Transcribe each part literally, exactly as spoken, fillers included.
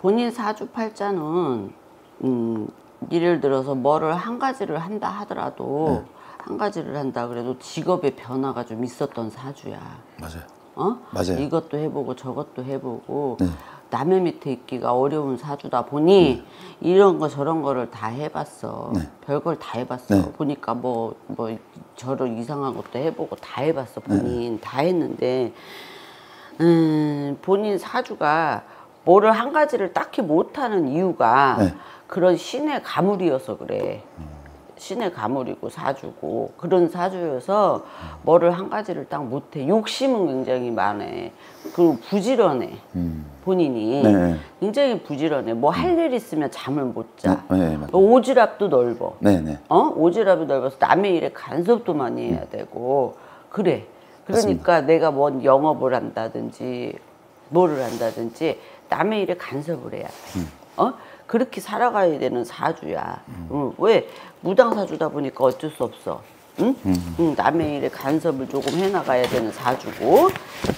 본인 사주팔자는 음, 예를 들어서 뭐를 한 가지를 한다 하더라도 네. 한 가지를 한다 그래도 직업의 변화가 좀 있었던 사주야. 맞아요. 어? 맞아요. 이것도 해보고 저것도 해보고 네. 남의 밑에 있기가 어려운 사주다 보니 네. 이런 거 저런 거를 다 해봤어. 네. 별걸 다 해봤어. 네. 보니까 뭐, 뭐 저런 이상한 것도 해보고 다 해봤어. 본인 네. 다 했는데 음, 본인 사주가 뭐를 한 가지를 딱히 못하는 이유가 네. 그런 신의 가물이어서 그래. 음. 신의 가물이고 사주고 그런 사주여서 뭐를 한 가지를 딱 못해. 욕심은 굉장히 많아. 그리고 부지런해. 음. 본인이 네. 굉장히 부지런해. 뭐 할 일 있으면 잠을 못 자. 네, 네, 오지랖도 넓어. 네, 네. 어? 오지랖이 넓어서 남의 일에 간섭도 많이 해야 되고 그래. 그러니까 맞습니다. 내가 뭔 영업을 한다든지 뭐를 한다든지 남의 일에 간섭을 해야 돼. 음. 어? 그렇게 살아가야 되는 사주야. 음. 응. 왜? 무당사주다 보니까 어쩔 수 없어. 응? 음. 응. 남의 일에 간섭을 조금 해나가야 되는 사주고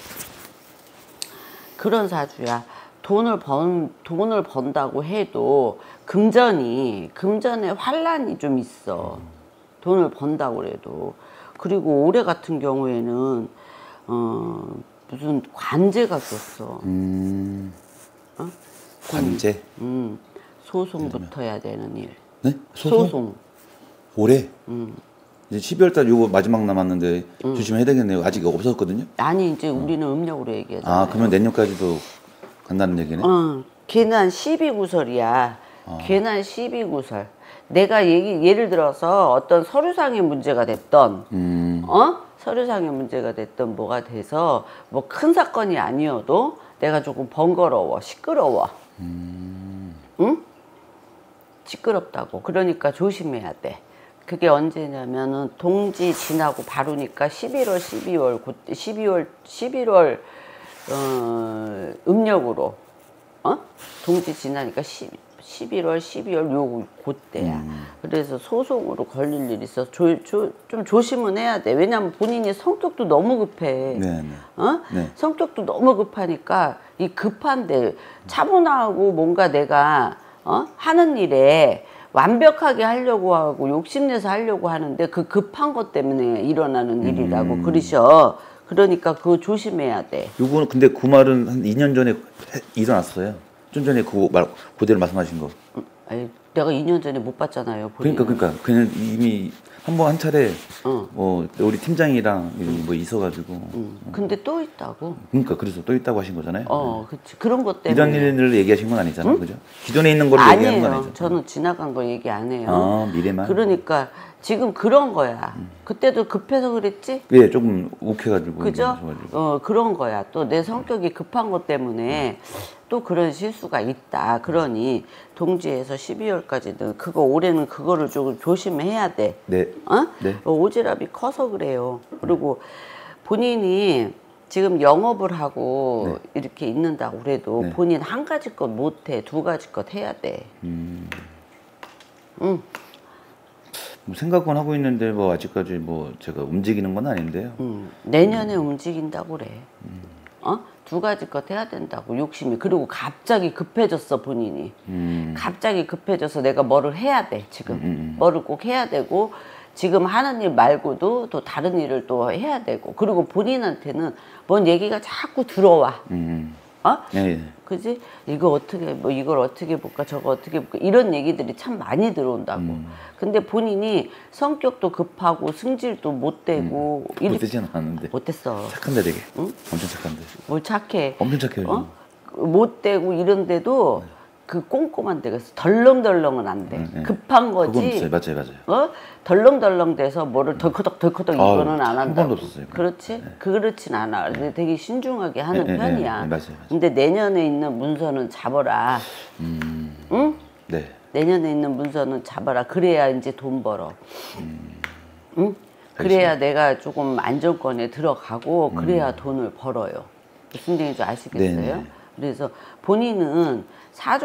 그런 사주야. 돈을 번 돈을 번다고 해도 금전이 금전에 환란이 좀 있어. 음. 돈을 번다고 그래도. 그리고 올해 같은 경우에는 어, 무슨 관제가 꼈어. 음. 어? 관제? 음. 소송 붙어야 되는 일. 네? 소송? 소송. 올해? 음. 이제 십이월 달 요거 마지막 남았는데 음. 조심해야 되겠네요. 아직 없었거든요. 아니 이제 우리는 어. 음력으로 얘기하잖아요. 아 그러면 내년까지도 간다는 얘기네. 어. 괜한 십이구설이야. 어. 괜한 십이구설. 내가 얘기 예를 들어서 어떤 서류상의 문제가 됐던, 음. 어? 서류상의 문제가 됐던 뭐가 돼서 뭐 큰 사건이 아니어도 내가 조금 번거로워, 시끄러워. 음. 응? 시끄럽다고. 그러니까 조심해야 돼. 그게 언제냐면은 동지 지나고 바로니까 십일월, 십이월, 그때 십이월, 십일월 어, 음력으로 어? 동지 지나니까 십일월, 십이월 요 그때야. 음. 그래서 소송으로 걸릴 일이 있어서 조, 조, 좀 조심은 해야 돼. 왜냐면 본인이 성격도 너무 급해. 네, 네. 어? 네. 성격도 너무 급하니까 이 급한데 차분하고 뭔가 내가 어? 하는 일에 완벽하게 하려고 하고 욕심내서 하려고 하는데 그 급한 것 때문에 일어나는 일이라고 음. 그러셔. 그러니까 그거 조심해야 돼. 요거는 근데 그 말은 한 이 년 전에 해, 일어났어요. 좀 전에 그 말, 그대로 말씀하신 거. 음, 아니, 내가 이 년 전에 못 봤잖아요. 본인은. 그러니까 그러니까 그냥 이미 한 번 한 차례 어. 뭐 우리 팀장이랑 음. 뭐 있어가지고. 음. 근데 또 있다고. 그러니까 그래서 또 있다고 하신 거잖아요. 어, 그렇지. 그런 것 때문에. 이런 일을 얘기하신 건 아니잖아요, 응? 그죠? 기존에 있는 걸 얘기하는 건 아니죠. 저는 지나간 거 얘기 안 해요. 아, 미래만. 그러니까 지금 그런 거야. 음. 그때도 급해서 그랬지? 예, 조금 욱해가지고. 그죠? 어, 그런 거야. 또 내 성격이 급한 것 때문에 음. 또 그런 실수가 있다. 그러니 동지에서 십이월까지는 그거 올해는 그거를 조금 조심해야 돼. 네. 어? 네. 오지랖이 커서 그래요. 그리고 본인이 지금 영업을 하고 네. 이렇게 있는다고 그래도 네. 본인 한 가지 것 못해. 두 가지 것 해야 돼. 음. 응. 뭐 생각은 하고 있는데 뭐 아직까지 뭐 제가 움직이는 건 아닌데요. 음. 내년에 음. 움직인다고 그래. 음. 어? 두 가지 것 해야 된다고 욕심이. 그리고 갑자기 급해졌어 본인이. 음. 갑자기 급해져서 내가 뭐를 해야 돼 지금. 음, 음. 뭐를 꼭 해야 되고 지금 하는 일 말고도 또 다른 일을 또 해야 되고. 그리고 본인한테는 뭔 얘기가 자꾸 들어와. 음. 어? 예, 예. 그지? 이거 어떻게 뭐 이걸 어떻게 볼까 저거 어떻게 볼까 이런 얘기들이 참 많이 들어온다고. 음. 근데 본인이 성격도 급하고 승질도 못 되고 음. 못되지는 않은데 못됐어. 착한데 되게. 응? 엄청 착한데. 뭘 착해? 엄청 착해요. 어? 못 되고 이런데도 네. 그 꼼꼼한 데가 있어. 덜렁덜렁은 안 돼. 음, 네. 급한 거지. 그건 없어요. 맞아요, 맞아요. 어? 덜렁덜렁 돼서 뭐를 덜커덕 덜커덕 아, 이거는 안 한다. 한 번도 없었어요. 그렇지? 네. 그렇진 않아. 근데 되게 신중하게 하는 네, 편이야. 네, 네, 맞아요, 맞아요. 근데 내년에 있는 문서는 잡아라. 음, 응? 네. 내년에 있는 문서는 잡아라. 그래야 이제 돈 벌어. 음, 응? 그래야 내가 조금 안정권에 들어가고 그래야 음. 돈을 벌어요. 무슨 얘기인지 아시겠어요? 네네. 그래서 본인은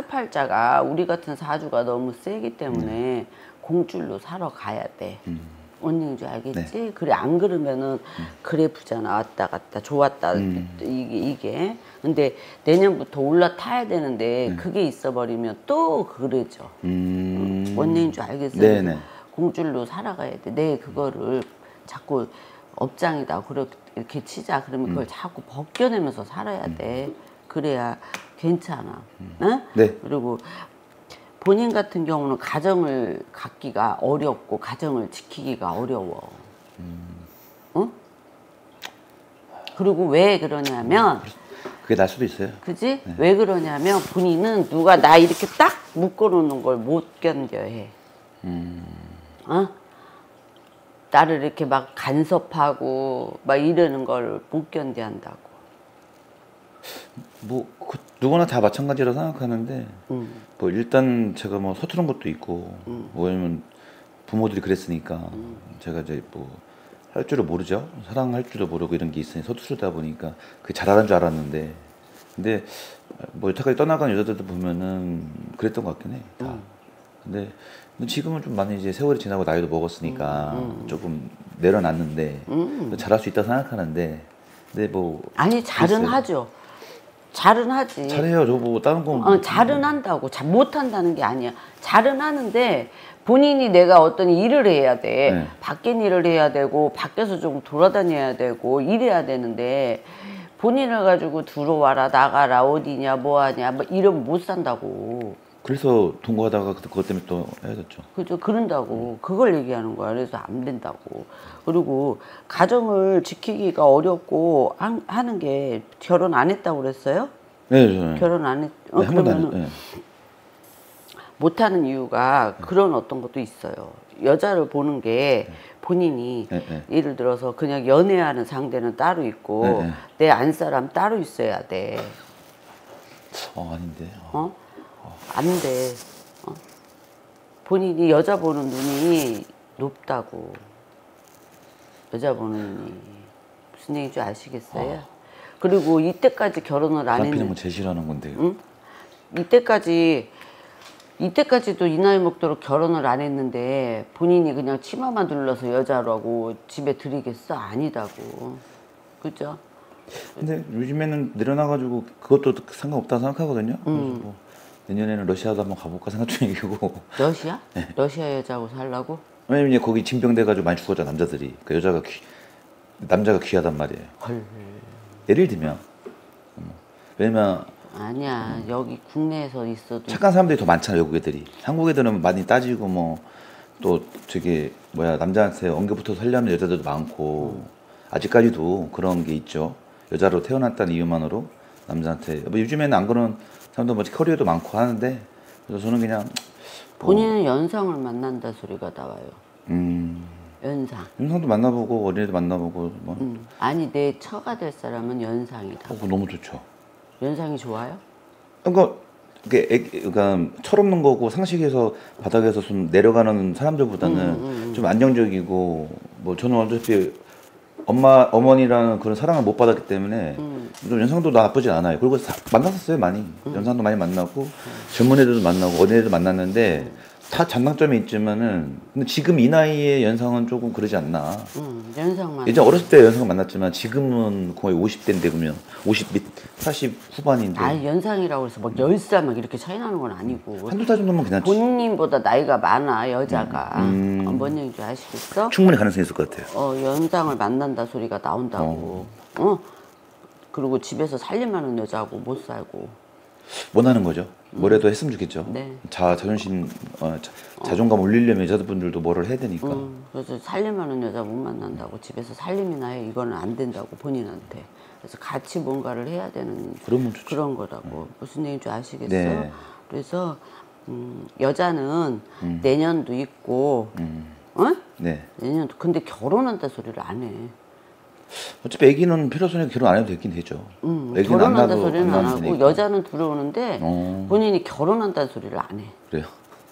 사주팔자가 우리 같은 사주가 너무 세기 때문에 음. 공줄로 살아가야 돼. 음. 뭔 얘기인 줄 알겠지? 네. 그래 안 그러면은 음. 그래프잖아. 나왔다 갔다 좋았다 음. 이게 이게. 근데 내년부터 올라타야 되는데 음. 그게 있어버리면 또 그러죠. 음. 뭔 얘기인 줄 알겠어? 네네. 공줄로 살아가야 돼. 내 그거를 자꾸 업장이다 그렇게 이렇게 치자. 그러면 음. 그걸 자꾸 벗겨내면서 살아야 돼. 그래야 괜찮아. 음. 응? 네. 그리고 본인 같은 경우는 가정을 갖기가 어렵고 가정을 지키기가 어려워. 음. 응? 그리고 왜 그러냐면 그게 날 수도 있어요. 그지? 네. 왜 그러냐면 본인은 누가 나 이렇게 딱 묶어놓는 걸 못 견뎌해. 음. 어? 나를 이렇게 막 간섭하고 막 이러는 걸 못 견뎌한다고. 뭐 그, 누구나 다 마찬가지라 생각하는데 음. 뭐 일단 제가 뭐 서투른 것도 있고 음. 뭐냐면 부모들이 그랬으니까 음. 제가 이제 뭐 할 줄을 모르죠. 사랑할 줄도 모르고 이런 게 있으니 서투르다 보니까 그게 잘하는 줄 알았는데 근데 뭐 여태까지 떠나간 여자들도 보면은 그랬던 것 같긴 해. 다. 음. 근데 지금은 좀 많이 이제 세월이 지나고 나이도 먹었으니까 음, 음. 조금 내려놨는데 음. 잘할 수 있다 생각하는데 근데 뭐 아니 잘은 글쎄요. 하죠. 잘은 하지. 잘해요. 저 뭐 다른 거 어, 잘은 한다고. 잘 못한다는 게 아니야. 잘은 하는데 본인이 내가 어떤 일을 해야 돼. 네. 밖에 일을 해야 되고 밖에서 좀 돌아다녀야 되고 이래야 되는데 본인을 가지고 들어와라 나가라 어디냐 뭐하냐 뭐 이러면 못 산다고. 그래서 동거하다가 그것 때문에 또 헤어졌죠. 그죠. 그런다고. 그걸 얘기하는 거야. 그래서 안 된다고. 그리고 가정을 지키기가 어렵고 한, 하는 게 결혼 안 했다고 그랬어요? 네. 네. 결혼 안 했... 어, 네, 그러면 네. 못하는 이유가 그런 어떤 것도 있어요. 여자를 보는 게 본인이 네, 네. 예를 들어서 그냥 연애하는 상대는 따로 있고 네, 네. 내 안사람 따로 있어야 돼. 어 아닌데. 어? 어. 안 돼. 어? 본인이 여자 보는 눈이 높다고. 여자 보는 눈이 무슨 얘기인지 아시겠어요? 어. 그리고 이때까지 결혼을 안 했는데 뭐 제시라는 건데. 응? 이때까지 이때까지도 이 나이 먹도록 결혼을 안 했는데 본인이 그냥 치마만 둘러서 여자라고 집에 들이겠어? 아니다고. 그죠? 근데 요즘에는 늘어나가지고 그것도 상관없다고 생각하거든요. 음. 뭐 내년에는 러시아도 한번 가볼까 생각 중이고. 러시아? 네. 러시아 여자하고 살라고? 왜냐면 이제 거기 징병돼가지고 많이 죽었잖아 남자들이. 그 여자가 귀, 남자가 귀하단 말이에요. 헐. 예를 들면 왜냐면 아니야 음. 여기 국내에서 있어도 착한 사람들이 더 많잖아 외국 애들이. 한국 애들은 많이 따지고 뭐 또 저기 뭐야 남자한테 엉겨붙어서 살려는 여자들도 많고 음. 아직까지도 그런 게 있죠. 여자로 태어났다는 이유만으로 남자한테 뭐 요즘에는 안 그런 사람도 뭐 커리어도 많고 하는데 그래서 저는 그냥 뭐 본인은 연상을 만난다 소리가 나와요. 음. 연상. 연상도 만나보고 어린애도 만나보고 뭐. 음. 아니 내 처가 될 사람은 연상이다. 어, 그거 너무 좋죠. 연상이 좋아요? 그러니까 이게 애, 그러니까 철없는 거고 상식에서 바닥에서 좀 내려가는 사람들보다는 음, 음, 음. 좀 안정적이고 뭐 저는 어차피 엄마 어머니라는 그런 사랑을 못 받았기 때문에 음. 좀 연상도 나쁘지 않아요. 그리고 사, 만났었어요 많이. 음. 연상도 많이 만나고 음. 젊은 애들도 만나고 어린 애들도 만났는데 음. 다 장단점이 있지만은 근데 지금 이 나이에 연상은 조금 그러지 않나. 음, 연상만. 예전 어렸을 때 연상을 만났지만 지금은 거의 오십 대인데 그러면 오십 밑 팔십 후반인데. 아 연상이라고 해서 막 열 살 막 이렇게 차이 나는 건 아니고. 한두 달 정도면 괜찮지. 본인보다 나이가 많아 여자가. 음, 음. 어, 뭔 얘기인지 아시겠어? 충분히 가능성이 있을 것 같아요. 어 연상을 만난다 소리가 나온다고. 어. 어? 그리고 집에서 살림하는 여자하고 못 살고. 원하는 거죠. 뭐라도 음. 했으면 좋겠죠. 네. 자 자존심, 어, 자, 자존감 올리려면 여자분들도 뭐를 해야 되니까. 음, 그래서 살림하는 여자 못 만난다고 집에서 살림이나 해 이거는 안 된다고 본인한테. 그래서 같이 뭔가를 해야 되는 그런 거라고. 음. 무슨 얘기인지 아시겠어요? 네. 그래서 음, 여자는 음. 내년도 있고, 음. 어? 네. 내년도 근데 결혼한다 소리를 안 해. 어차피 애기는 필요성에 결혼 안 해도 되긴 되죠. 음, 결혼한다 소리는 안 하고 되니까. 여자는 들어오는데 어. 본인이 결혼한다는 소리를 안 해. 그래요?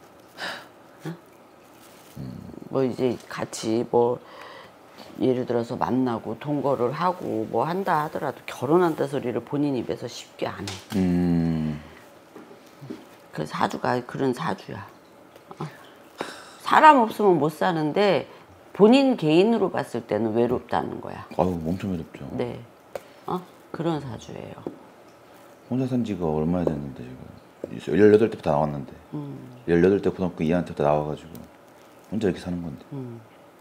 어? 음. 뭐 이제 같이 뭐 예를 들어서 만나고 동거를 하고 뭐 한다 하더라도 결혼한다 소리를 본인 입에서 쉽게 안 해. 음. 그 사주가 그런 사주야. 어? 사람 없으면 못 사는데 본인 개인으로 봤을 때는 외롭다는 거야. 아유, 엄청 외롭죠. 네. 어? 그런 사주예요. 혼자 산 지가 얼마나 됐는데 지금 열여덟 때부터 나왔는데 음. 열여덟 때 고등학교 이 학년 때부터 나와가지고 혼자 이렇게 사는 건데. 음.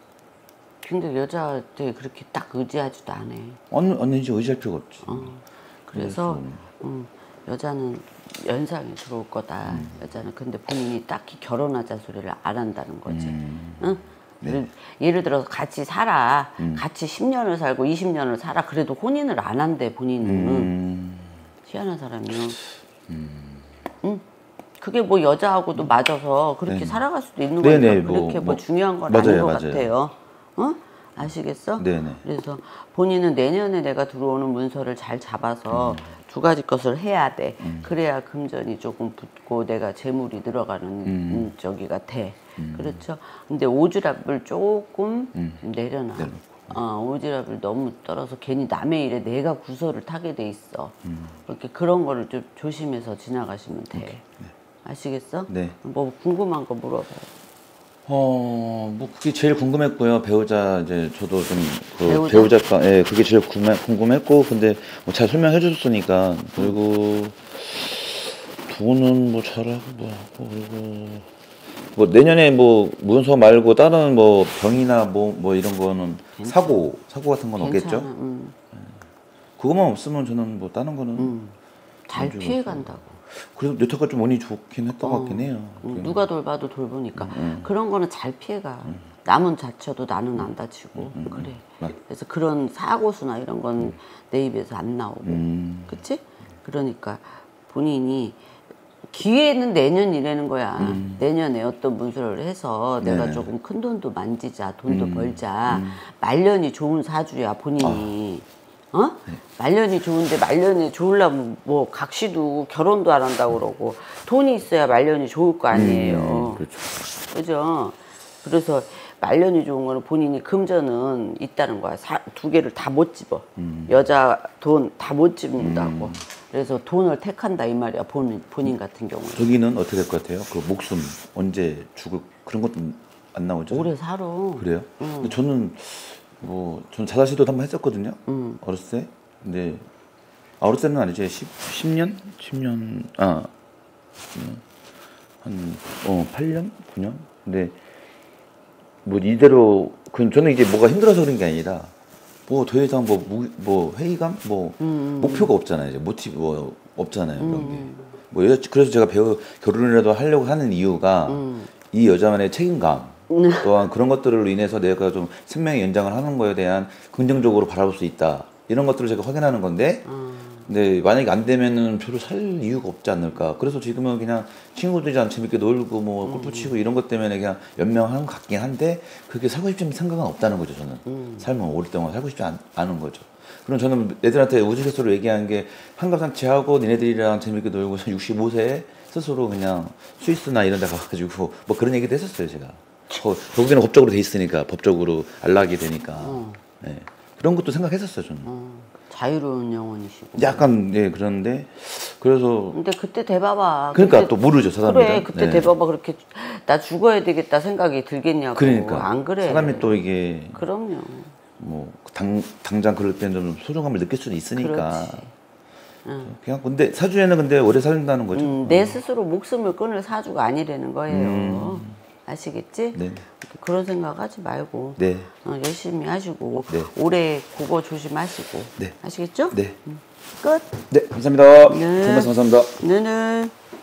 근데 여자한테 그렇게 딱 의지하지도 않아. 언, 언니지 의지할 필요가 없지. 어. 그래서 음, 여자는 연상이 들어올 거다. 음. 여자는 근데 본인이 딱히 결혼하자 소리를 안 한다는 거지. 음. 응? 네. 예를 들어서 같이 살아. 음. 같이 십 년을 살고 이십 년을 살아. 그래도 혼인을 안 한대 본인은. 음. 희한한 사람이요. 음. 응? 그게 뭐 여자하고도 맞아서 그렇게 네네. 살아갈 수도 있는 네네, 거니까 뭐, 그렇게 뭐, 뭐 중요한 건 맞아요, 아닌 것 맞아요. 같아요. 어? 아시겠어? 네네. 그래서 본인은 내년에 내가 들어오는 문서를 잘 잡아서 음. 두 가지 것을 해야 돼. 음. 그래야 금전이 조금 붙고 내가 재물이 들어가는 음. 음, 저기가 돼. 음. 그렇죠? 근데 오지랖을 조금 음. 내려놔. 내려놓고. 어, 오지랖을 너무 떨어서 괜히 남의 일에 내가 구설을 타게 돼 있어. 음. 이렇게 그런 거를 좀 조심해서 지나가시면 돼. 네. 아시겠어? 네. 뭐 궁금한 거 물어봐요. 어, 뭐 그게 제일 궁금했고요. 배우자 이제 저도 좀 그 배우자? 배우자가 예, 그게 제일 궁금, 궁금했고 근데 뭐 잘 설명해 주셨으니까 그리고 돈은 뭐 잘하고 뭐 하고 그리고 뭐 내년에 뭐 문서 말고 다른 뭐 병이나 뭐 뭐 이런 거는 사고 사고 같은 건 없겠죠? 괜찮아. 음, 그것만 없으면 저는 뭐 다른 거는 음. 잘 문제가 피해 없어요. 간다고. 그래도 여태까지 좀 운이 좋긴 했던 것 같긴 해요. 음, 그게. 누가 돌봐도 돌보니까 음. 그런 거는 잘 피해가. 남은 다쳐도 나는 안 다치고 음, 그래. 맞- 그래서 그런 사고수나 이런 건 내 입에서 안 나오고, 음. 그치? 그러니까 본인이 기회는 내년이라는 거야. 내년에 어떤 문서를 해서 내가 네. 조금 큰 돈도 만지자, 돈도 음. 벌자. 음. 말년이 좋은 사주야 본인이. 어? 말년이 좋은데 말년이 좋으려면 뭐 각시도 결혼도 안 한다고 그러고 돈이 있어야 말년이 좋을 거 아니에요. 음, 그렇죠. 그죠? 그래서 말년이 좋은 거는 본인이 금전은 있다는 거야. 사, 두 개를 다 못 집어. 음. 여자 돈 다 못 집는다고. 그래서 돈을 택한다 이 말이야. 본인, 본인 같은 경우는. 저기는 어떻게 될 것 같아요? 그 목숨 언제 죽을 그런 것도 안 나오죠? 오래 살아. 그래요? 근데 저는 뭐 저는 자살 시도도 한번 했었거든요. 음. 어렸을 때. 근데 아, 어렸을 때는 아니지. 십, 십 년? 십 년? 아. 한 어, 팔 년? 구 년? 근데 뭐 이대로 그 저는 이제 뭐가 힘들어서 그런 게 아니라 뭐 더 이상 뭐, 무, 뭐 회의감 뭐 음. 목표가 없잖아요. 이제 모티브 뭐 없잖아요. 그런 게. 뭐 여자, 그래서 제가 배우 결혼이라도 하려고 하는 이유가 음. 이 여자만의 책임감 또한 그런 것들로 인해서 내가 좀 생명의 연장을 하는 거에 대한 긍정적으로 바라볼 수 있다. 이런 것들을 제가 확인하는 건데 음. 근데 만약에 안 되면은 별로 살 이유가 없지 않을까. 그래서 지금은 그냥 친구들이랑 재밌게 놀고 뭐 골프 치고 이런 것 때문에 그냥 연명하는 것 같긴 한데 그렇게 살고 싶지 생각은 없다는 거죠. 저는 음. 삶은 오랫동안 살고 싶지 않, 않은 거죠. 그럼 저는 애들한테 우스갯소리로 얘기한 게 한가상치하고 니네들이랑 재밌게 놀고 육십오 세에 스스로 그냥 스위스나 이런 데 가가지고 뭐 그런 얘기도 했었어요. 제가 거, 거기는 법적으로 돼 있으니까 법적으로 안락이 되니까 어. 네. 그런 것도 생각했었어요. 저는 어. 자유로운 영혼이시고. 약간 예 그런데 그래서 근데 그때 대봐봐. 그러니까 그때, 또 모르죠 사람들은. 그래 그때 네. 대봐봐 그렇게 나 죽어야 되겠다 생각이 들겠냐고. 그러니까 안 그래. 사람이 또 이게 그럼요. 뭐 당, 당장 그럴 때는 좀 소중함을 느낄 수는 있으니까. 그렇지. 응. 그냥 근데 사주에는 근데 오래 살린다는 거죠. 음, 내 스스로 목숨을 끊을 사주가 아니라는 거예요. 아시겠지? 네. 그런 생각하지 말고 네. 어, 열심히 하시고 네. 올해 그거 조심하시고 네. 아시겠죠? 네. 음. 끝. 네, 감사합니다. 네. 좋은 말씀 감사합니다. 네네.